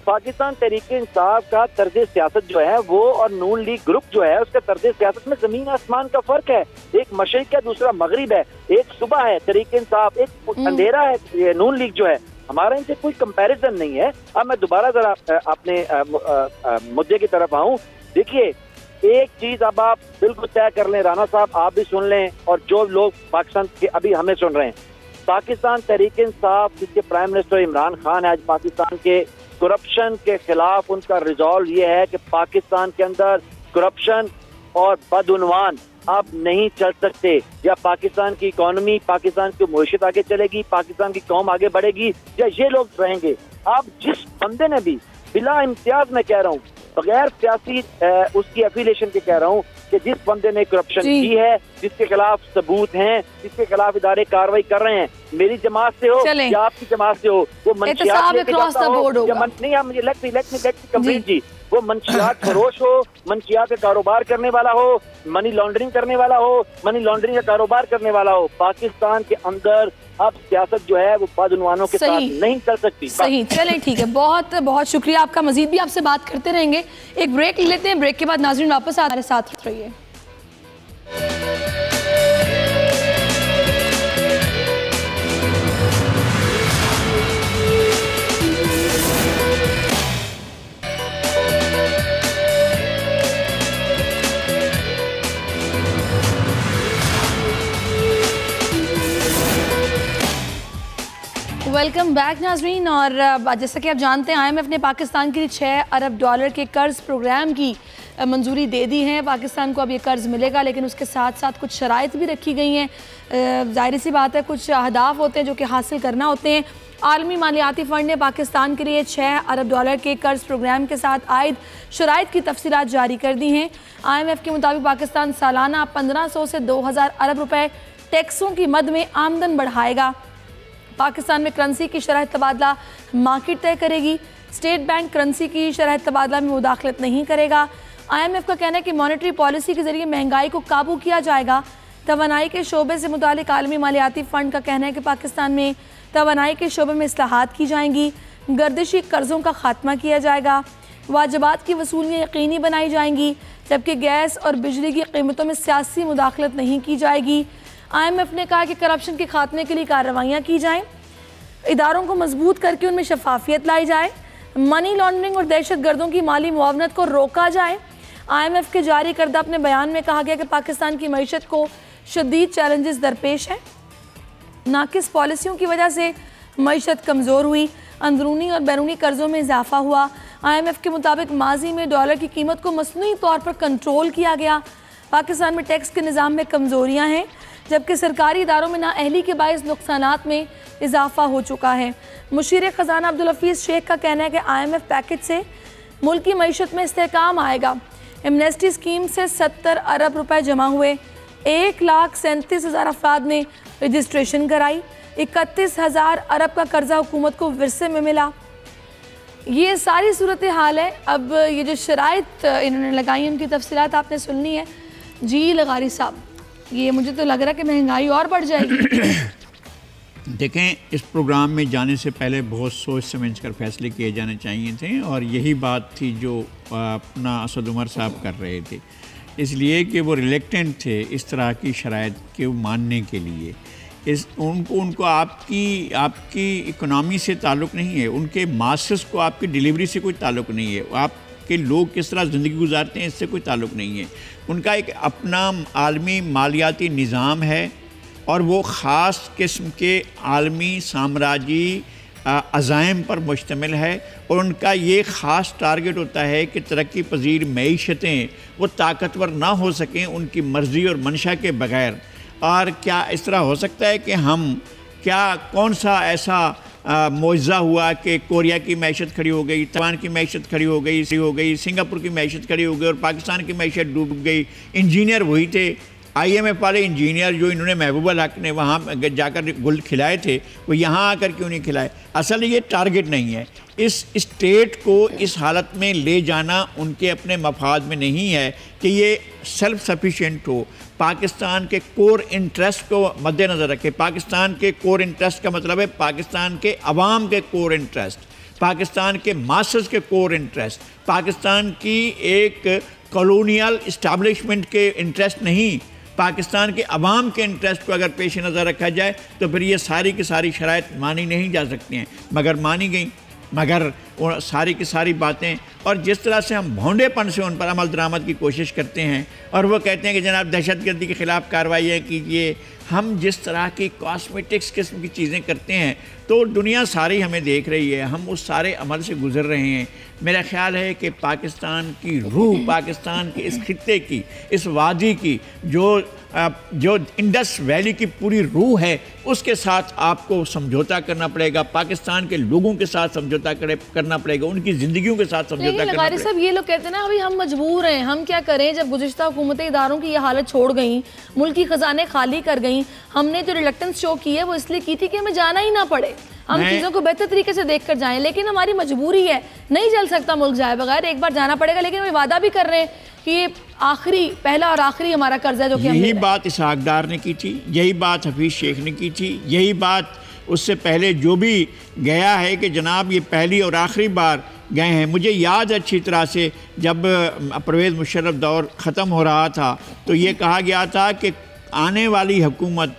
पाकिस्तान तहरीक इंसाफ का तर्ज सियासत जो है वो और नून लीग ग्रुप जो है उसका तर्ज सियासत में जमीन आसमान का फर्क है। एक मशरिक है, दूसरा मगरिब है, एक सुबह है तहरीक इंसाफ, एक अंधेरा है नून लीग जो है। हमारा इनसे कोई कंपैरिजन नहीं है। अब मैं दोबारा जरा अपने मुद्दे की तरफ आऊँ। देखिए, एक चीज अब आप बिल्कुल तय कर लें, राना साहब आप भी सुन लें और जो लोग पाकिस्तान के अभी हमें सुन रहे हैं, पाकिस्तान तहरीक इंसाफ जिसके प्राइम मिनिस्टर इमरान खान है, आज पाकिस्तान के करप्शन के खिलाफ उनका रिजॉल्व ये है कि पाकिस्तान के अंदर करप्शन और बदउनवान अब नहीं चल सकते। या पाकिस्तान की इकोनॉमी, पाकिस्तान की मुईशत आगे चलेगी, पाकिस्तान की कौम आगे बढ़ेगी, या ये लोग रहेंगे। अब जिस बंदे ने भी बिला इम्तियाज मैं कह रहा हूँ, बगैर सियासी उसकी एफिलिएशन के कह रहा हूँ कि जिस बंदे ने करप्शन की है, जिसके खिलाफ सबूत हैं, जिसके खिलाफ इदारे कार्रवाई कर रहे हैं, मेरी जमात से हो या आपकी जमात से हो, वो मंशियात लेके जाता हो या मन, नहीं आप मुझे let me let me let me complete जी, वो मंशियात फरोश हो, मंशियात का कारोबार करने वाला हो, मनी लॉन्ड्रिंग करने वाला हो, मनी लॉन्ड्रिंग का कारोबार करने वाला हो, पाकिस्तान के अंदर अब सियासत जो है वो बदउनवानों के साथ नहीं चल सकती। सही, चलें ठीक है, बहुत बहुत शुक्रिया आपका। मजीद भी आपसे बात करते रहेंगे। एक ब्रेक ले लेते हैं, ब्रेक के बाद नाज़रीन वापस हमारे साथ रहिए। वेलकम बैक नाजरीन। और जैसा कि आप जानते हैं, आई एम एफ ने पाकिस्तान के लिए छः अरब डॉलर के कर्ज प्रोग्राम की मंजूरी दे दी है। पाकिस्तान को अब ये कर्ज मिलेगा, लेकिन उसके साथ साथ कुछ शराइत भी रखी गई हैं। ज़ाहिर सी बात है, कुछ अहदाफ होते हैं जो कि हासिल करना होते हैं। आलमी मालियाती फ़ंड ने पाकिस्तान के लिए छः अरब डॉलर के कर्ज प्रोग्राम के साथ आयद शराइत की तफसीलात जारी कर दी हैं। आई एम एफ के मुताबिक पाकिस्तान सालाना पंद्रह सौ से दो हज़ार अरब रुपये टैक्सों की मद में आमदन बढ़ाएगा। पाकिस्तान में करेंसी की शरह तबादला मार्केट तय करेगी। स्टेट बैंक करेंसी की शरह तबादला में मुदाखलत नहीं करेगा। आई एम एफ का कहना है कि मॉनेटरी पॉलिसी के जरिए महंगाई को काबू किया जाएगा। तवानाई के शोबे से मुतालिक आलमी मालियाती फ़ंड का कहना है कि पाकिस्तान में तवानाई के शोबे में इस्लाहात की जाएंगी, गर्दिशी कर्ज़ों का खात्मा किया जाएगा, वाजिबात की वसूलियाँ यकीनी बनाई जाएंगी, जबकि गैस और बिजली की कीमतों में सियासी मुदाखलत नहीं की जाएगी। आई एम एफ ने कहा कि करप्शन के खात्मे के लिए कार्रवाइयाँ की जाएँ, इदारों को मजबूत करके उनमें शफाफियत लाई जाए, मनी लॉन्ड्रिंग और दहशत गर्दों की माली मुआवनत को रोका जाए। आई एम एफ के जारी करदा अपने बयान में कहा गया कि पाकिस्तान की मईशत को शदीद चैलेंजेस दरपेश हैं। नाकिस पॉलिसियों की वजह से मईशत कमज़ोर हुई, अंदरूनी और बैरूनी कर्ज़ों में इजाफा हुआ। आई एम एफ के मुताबिक माजी में डॉलर की कीमत को मसनूई तौर पर कंट्रोल किया गया। पाकिस्तान में टैक्स के निज़ाम में कमज़ोरियाँ हैं, जबकि सरकारी इदारों में नाअहली के बायस नुकसानात में इजाफा हो चुका है। मुशीर ख़जाना अब्दुल हफीज़ शेख का कहना है कि आई एम एफ पैकेज से मुल्क की मईशत में इस्तेहकाम आएगा। एमनेस्टी स्कीम से सत्तर अरब रुपए जमा हुए, एक लाख सैंतीस हज़ार अफराद ने रजिस्ट्रेशन कराई, इकतीस हज़ार अरब का कर्जा हुकूमत को विरसे में मिला। ये सारी सूरत हाल है। अब ये जो शराइत इन्होंने लगाई उनकी तफसीलात आपने सुननी है। जी लगारी साहब, ये मुझे तो लग रहा है कि महंगाई और बढ़ जाएगी। देखें, इस प्रोग्राम में जाने से पहले बहुत सोच समझ कर फैसले किए जाने चाहिए थे, और यही बात थी जो अपना असद उमर साहब कर रहे थे, इसलिए कि वो रिलेक्टेंट थे इस तरह की शराइत के मानने के लिए। इस उनको उनको आपकी आपकी इकोनॉमी से ताल्लुक़ नहीं है, उनके मास्टर्स को आपकी डिलीवरी से कोई ताल्लुक़ नहीं है, आपके लोग किस तरह ज़िंदगी गुजारते हैं इससे कोई ताल्लुक़ नहीं है। उनका एक अपना आलमी मालियाती निज़ाम है, और वो ख़ास किस्म के आलमी साम्राज्यी अज़ाइम पर मुश्तमिल है, और उनका ये ख़ास टारगेट होता है कि तरक्की पजीर मईशतें वो ताकतवर ना हो सकें उनकी मर्ज़ी और मंशा के बग़ैर। और क्या इस तरह हो सकता है कि हम क्या कौन सा ऐसा मुआवजा हुआ कि कोरिया की मैशत खड़ी हो गई, ताइवान की मैशत खड़ी हो गई हो गई सिंगापुर की मैशत खड़ी हो गई और पाकिस्तान की मैशत डूब गई। इंजीनियर वही थे, आई एम एफ वाले इंजीनियर जो इन्होंने महबूब अल हक ने वहाँ जाकर गुल खिलाए थे, वो यहाँ आकर क्यों नहीं खिलाए? असल ये टारगेट नहीं है। इस स्टेट को इस हालत में ले जाना उनके अपने मफाद में नहीं है कि ये सेल्फ सफिशिएंट हो। पाकिस्तान के कोर इंटरेस्ट को मद्देनज़र रखे। पाकिस्तान के कोर इंटरेस्ट का मतलब है पाकिस्तान के अवाम के कोर इंटरेस्ट। पाकिस्तान के मासस के कोर इंटरेस्ट, पाकिस्तान की एक कॉलोनियल इस्टेब्लिशमेंट के इंटरेस्ट नहीं, पाकिस्तान के अवाम के इंटरेस्ट को अगर पेश नज़र रखा जाए तो फिर ये सारी की सारी शराइत मानी नहीं जा सकती हैं, मगर मानी गई। मगर वो सारी की सारी बातें और जिस तरह से हम भोंडेपन से उन पर अमल दरामद की कोशिश करते हैं और वो कहते हैं कि जनाब दहशतगर्दी के ख़िलाफ़ कार्रवाई कीजिए, हम जिस तरह की कॉस्मेटिक्स किस्म की चीज़ें करते हैं तो दुनिया सारी हमें देख रही है, हम उस सारे अमल से गुज़र रहे हैं। मेरा ख़्याल है कि पाकिस्तान की रूह, पाकिस्तान के इस खित्ते की, इस वादी की जो जो इंडस वैली की पूरी रूह है, उसके साथ आपको समझौता करना पड़ेगा, पाकिस्तान के लोगों के साथ समझौता करना पड़ेगा, उनकी ज़िंदगियों के साथ समझौता करना पड़ेगा। साहब ये लोग कहते हैं ना अभी हम मजबूर हैं, हम क्या करें, जब गुज़िश्ता हुकूमती इदारों की ये हालत छोड़ गई, मुल्क की ख़जाने खाली कर गई, हमने जो रिलक्टेंस शो की है वो इसलिए की थी कि हमें जाना ही ना पड़े, हम चीज़ों को बेहतर तरीके से देख कर जाएं, लेकिन हमारी मजबूरी है, नहीं चल सकता मुल्क जाए बगैर, एक बार जाना पड़ेगा। लेकिन हम वादा भी कर रहे हैं कि ये आखिरी, पहला और आखिरी हमारा कर्ज है जो कि यही बात इसहाक डार ने की थी, यही बात हफीज़ शेख ने की थी, यही बात उससे पहले जो भी गया है कि जनाब ये पहली और आखिरी बार गए हैं। मुझे याद है अच्छी तरह से जब परवेज़ मुशर्रफ दौर ख़त्म हो रहा था तो ये कहा गया था कि आने वाली हुकूमत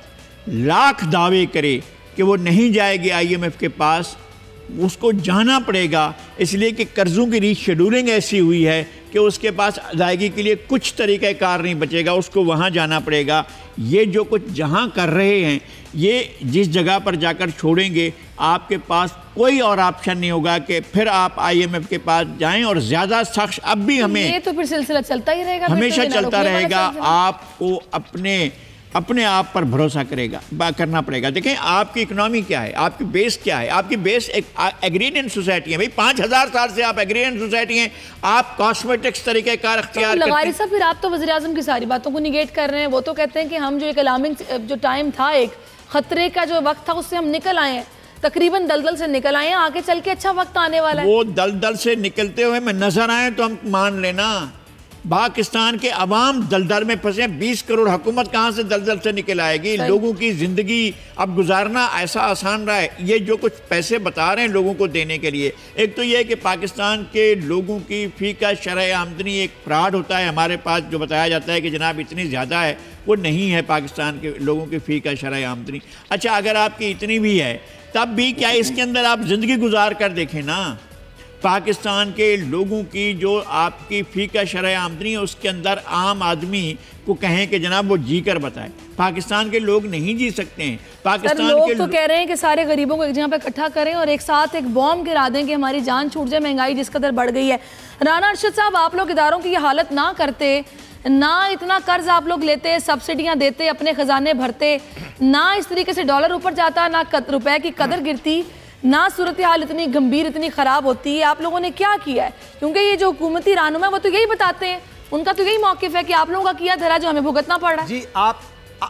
लाख दावे करे कि वो नहीं जाएगी आई एम एफ के पास, उसको जाना पड़ेगा, इसलिए कि कर्ज़ों की रीशेड्यूलिंग ऐसी हुई है कि उसके पास अदायगी के लिए कुछ तरीक़ाकार नहीं बचेगा, उसको वहाँ जाना पड़ेगा। ये जो कुछ जहाँ कर रहे हैं, ये जिस जगह पर जाकर छोड़ेंगे, आपके पास कोई और ऑप्शन नहीं होगा कि फिर आप आई एम एफ के पास जाएं और ज़्यादा सख्त, अब भी हमें ये तो फिर सिलसिला चलता ही रहेगा, हमेशा चलता रहेगा। आपको अपने अपने आप पर भरोसा करेगा करना पड़ेगा। देखें आपकी इकनॉमी क्या है, आपकी बेस क्या है, आपकी बेस एक एग्रीरियन सोसाइटी है भाई, पाँच हज़ार साल से आप एग्रीरियन सोसाइटी हैं, आप कॉस्मेटिक्स तरीके कार अख्तियार करते हैं। लगारी साहब फिर आप तो वज़ीर आज़म की सारी बातों को निगेट कर रहे हैं, वो तो कहते हैं कि हम जो एक अलार्मिंग जो टाइम था, एक खतरे का जो वक्त था, उससे हम निकल आए हैं, तकरीबन दलदल से निकल आए हैं, आगे चल के अच्छा वक्त आने वाला है। वो दलदल से निकलते हुए में नजर आए तो हम मान लेना, पाकिस्तान के अवाम दलदल में फंसे, बीस करोड़ हुकूमत कहाँ से दलदल से निकल आएगी। लोगों की ज़िंदगी अब गुजारना ऐसा आसान रहा है। ये जो कुछ पैसे बता रहे हैं लोगों को देने के लिए, एक तो ये है कि पाकिस्तान के लोगों की फ़ी का शरह आमदनी एक फ्रॉड होता है हमारे पास, जो बताया जाता है कि जनाब इतनी ज़्यादा है, वो नहीं है पाकिस्तान के लोगों की फ़ी का शरह आमदनी। अच्छा, अगर आपकी इतनी भी है तब भी क्या इसके अंदर आप ज़िंदगी गुजार कर देखें ना, पाकिस्तान के लोगों की जो आपकी फ़ी का शरह आमदनी है, उसके अंदर आम आदमी को कहें कि जनाब वो जी कर बताए, पाकिस्तान के लोग नहीं जी सकते हैं। पाकिस्तान लोग के तो कह रहे हैं कि सारे गरीबों को एक जगह पे इकट्ठा करें और एक साथ एक बॉम्ब गिरा दें कि हमारी जान छूट जाए, महंगाई जिस कदर बढ़ गई है। राना अरशद साहब, आप लोग इदारों की ये हालत ना करते, ना इतना कर्ज आप लोग लेते, सब्सिडियाँ देते, अपने खजाने भरते, ना इस तरीके से डॉलर ऊपर जाता, ना रुपए की कदर गिरती, ना सूरत हाल इतनी गंभीर, इतनी ख़राब होती है, आप लोगों ने क्या किया है? क्योंकि ये जो हुकूमती रहनुमा है वो तो यही बताते हैं, उनका तो यही मौक़िफ़ है कि आप लोगों का किया धरा जो हमें भुगतना पड़ रहा है। जी आप आ,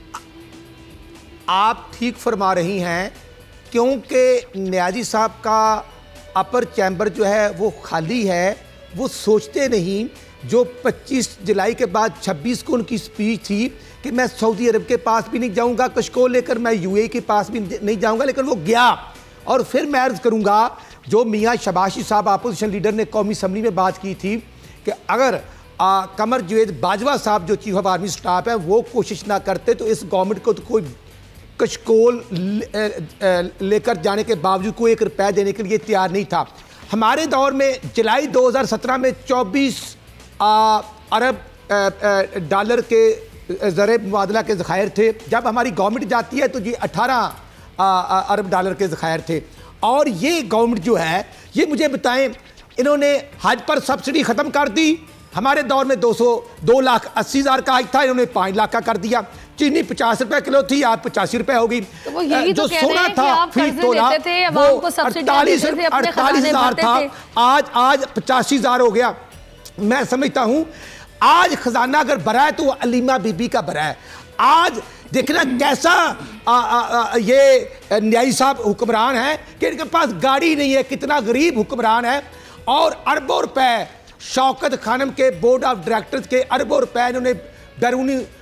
आप ठीक फरमा रही हैं, क्योंकि न्याजी साहब का अपर चैम्बर जो है वो खाली है, वो सोचते नहीं। जो पच्चीस जुलाई के बाद छब्बीस को उनकी स्पीच थी कि मैं सऊदी अरब के पास भी नहीं जाऊंगा, कशकोल लेकर मैं यूएई के पास भी नहीं जाऊंगा, लेकिन वो गया। और फिर मैं अर्ज़ करूंगा, जो मियाँ शबाशी साहब अपोजिशन लीडर ने कौमी असम्बली में बात की थी कि अगर आ, कमर जवेद बाजवा साहब जो चीफ ऑफ आर्मी स्टाफ है वो कोशिश ना करते तो इस गवर्नमेंट को तो कोई कशकोल ले, लेकर जाने के बावजूद कोई एक रुपया देने के लिए तैयार नहीं था। हमारे दौर में जुलाई दो हज़ार सत्रह में चौबीस अरब डॉलर के ज़र मुबादला के ज़खायर थे, जब हमारी गवर्नमेंट जाती है तो ये अठारह अरब डॉलर के ज़खायर थे। और ये गवर्नमेंट जो है, ये मुझे बताएं, इन्होंने हज पर सब्सिडी ख़त्म कर दी। हमारे दौर में दो सौ दो लाख अस्सी हज़ार का हज था, इन्होंने पाँच लाख का कर दिया। चीनी पचास रुपए किलो थी, आज पचासी रुपए होगी। तो वो यही जो तो सोना था फी तोला वो अड़तालीस अड़तालीस हज़ार था, आज आज पचासी हज़ार हो गया। मैं समझता हूँ आज खजाना अगर भरा है तो वो अलीमा बीबी का भरा है। आज देखना कैसा आ, आ, आ, ये न्यायी साहब हुक्मरान है कि इनके पास गाड़ी नहीं है, कितना गरीब हुक्मरान है। और अरबों रुपए शौकत खानम के बोर्ड ऑफ डायरेक्टर्स के अरबों रुपए इन्होंने बैरूनी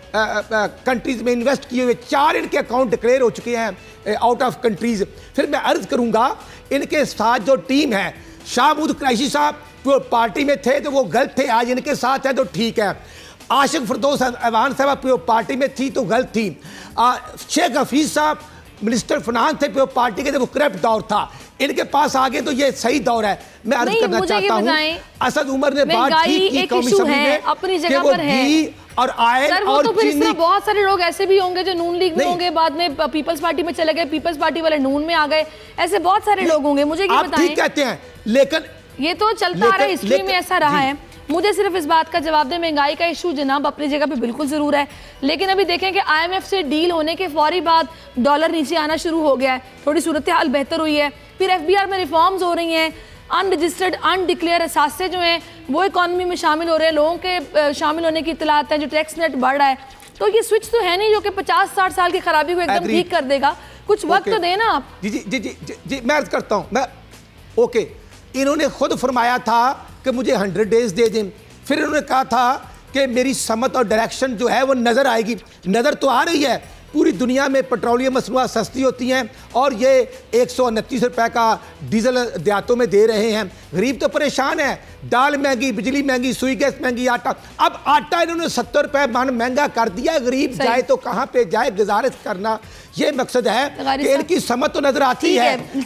कंट्रीज़ में इन्वेस्ट किए हुए, चार इनके अकाउंट डिक्लेयर हो चुके हैं आउट ऑफ कंट्रीज़। फिर मैं अर्ज़ करूँगा इनके साथ जो टीम है, शाहमूद कुरैशी साहब जो पार्टी में थे तो वो गलत थे, आज इनके साथ है तो ठीक है। आशिक फरदौस अवान साहब पार्टी में थी तो गलत थी। आ, शेख हफीज़ साहब मिनिस्टर फिनांस थे, पार्टी के थे, वो करप्ट दौर था। इनके पास आगे तो ये सही दौर है। मैं अर्ज करना चाहता हूँ, असद उमर ने बात ठीक की कौमी असेंबली में अपनी जगह पर है और आयल और तो फिर इसमें बहुत सारे लोग ऐसे भी होंगे जो नून लीग में होंगे, बाद में पीपल्स पार्टी में चले गए, पीपल्स पार्टी वाले नून में आ गए, ऐसे बहुत सारे लोग होंगे। मुझे ये बताएं, ठीक कहते हैं, लेकिन ये तो चलता आ रहा है, हिस्ट्री में ऐसा रहा है। मुझे सिर्फ इस बात का जवाब दें, महंगाई का इशू जनाब अपनी जगह पे बिल्कुल ज़रूर है, लेकिन अभी देखें कि आईएमएफ से डील होने के फौरी बाद डॉलर नीचे आना शुरू हो गया है, थोड़ी सूरत हाल बेहतर हुई है। फिर एफबीआर में रिफॉर्म्स हो रही हैं, अनरजिस्टर्ड अनडिक्लेयर असासे जो हैं वो इकॉनमी में शामिल हो रहे हैं, लोगों के शामिल होने की इतलात है, जो टैक्स नेट बढ़ रहा है। तो ये स्विच तो है नहीं जो कि पचास साठ साल की खराबी को एकदम ठीक कर देगा, कुछ वक्त तो देना आप। जी जी जी जी जी मैं अर्ज करता हूँ, मैं ओके, इन्होंने खुद फरमाया था कि मुझे हंड्रेड डेज दे दें, फिर इन्होंने कहा था कि मेरी समत और डायरेक्शन जो है वो नज़र आएगी। नज़र तो आ रही है, पूरी दुनिया में पेट्रोलियम मसनूआत सस्ती होती हैं और ये एक सौ उनतीस रुपये का डीजल देहातों में दे रहे हैं। गरीब तो परेशान है, दाल महंगी, बिजली महंगी, सुई गैस महंगी, आटा, अब आटा इन्होंने सत्तर रुपये मन महंगा कर दिया। गरीब जाए तो कहाँ पे जाए, गुजारिश करना ये मकसद है कि इनकी समत तो नजर आती है कि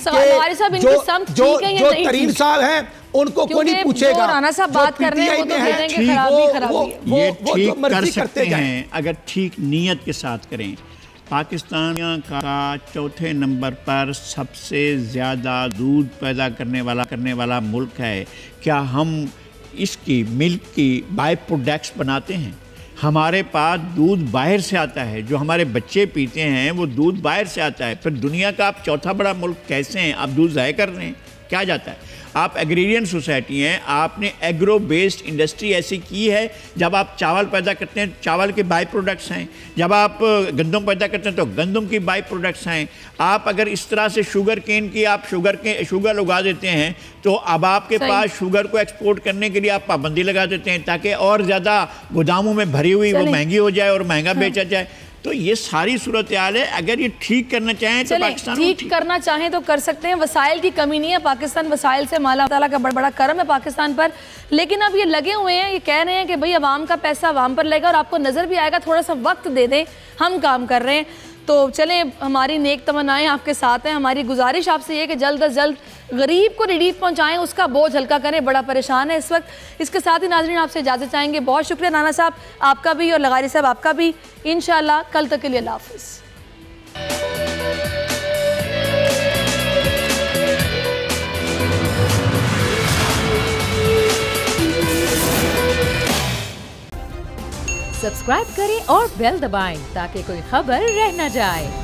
जो जो जो तरीन साहब हैं उनको कोई नहीं पूछेगा। राना साहब बात कर रहे हैं वो तो कह रहे हैं कि खराबी खराबी ये ठीक कर सकते हैं अगर ठीक नीयत के साथ करें। पाकिस्तान का चौथे नंबर पर सबसे ज़्यादा दूध पैदा करने वाला करने वाला मुल्क है। क्या हम इसकी मिल्क की बाई प्रोडक्ट्स बनाते हैं? हमारे पास दूध बाहर से आता है, जो हमारे बच्चे पीते हैं वो दूध बाहर से आता है। फिर दुनिया का आप चौथा बड़ा मुल्क कैसे हैं? आप दूध ज़ाया कर रहे हैं, क्या जाता है? आप एग्रीरियन सोसाइटी हैं, आपने एग्रो बेस्ड इंडस्ट्री ऐसी की है। जब आप चावल पैदा करते हैं, चावल के बाई प्रोडक्ट्स हैं। जब आप गंदम पैदा करते हैं तो गंदम की बाई प्रोडक्ट्स हैं। आप अगर इस तरह से शुगर केन की आप शुगर के शुगर उगा देते हैं तो अब आपके पास शुगर को एक्सपोर्ट करने के लिए आप पाबंदी लगा देते हैं ताकि और ज़्यादा गोदामों में भरी हुई वो महंगी हो जाए और महंगा हाँ। बेचा जाए। तो ये सारी सूरत हाल है। अगर ये ठीक करना चाहें तो पाकिस्तान ठीक, ठीक करना चाहें तो कर सकते हैं। वसाइल की कमी नहीं है, पाकिस्तान वसाइल से माला ताला का बड़ा बड़ा करम है पाकिस्तान पर। लेकिन अब ये लगे हुए हैं, ये कह रहे हैं कि भाई अवाम का पैसा अवाम पर लगेगा और आपको नज़र भी आएगा, थोड़ा सा वक्त दे दें, हम काम कर रहे हैं। तो चलें, हमारी नेक तमन्नाएं आपके साथ हैं। हमारी गुजारिश आपसे ये कि जल्द अज जल्द गरीब को रिलीफ पहुंचाएं, उसका बोझ हल्का करें, बड़ा परेशान है इस वक्त। इसके साथ ही नाज़रीन आपसे इजाज़त चाहेंगे। बहुत शुक्रिया नाना साहब आपका भी और लगारी साहब आपका भी। इंशाअल्लाह कल तक के लिए अल्लाह हाफ़िज़। सब्सक्राइब करें और बेल दबाएं ताकि कोई खबर रह न जाए।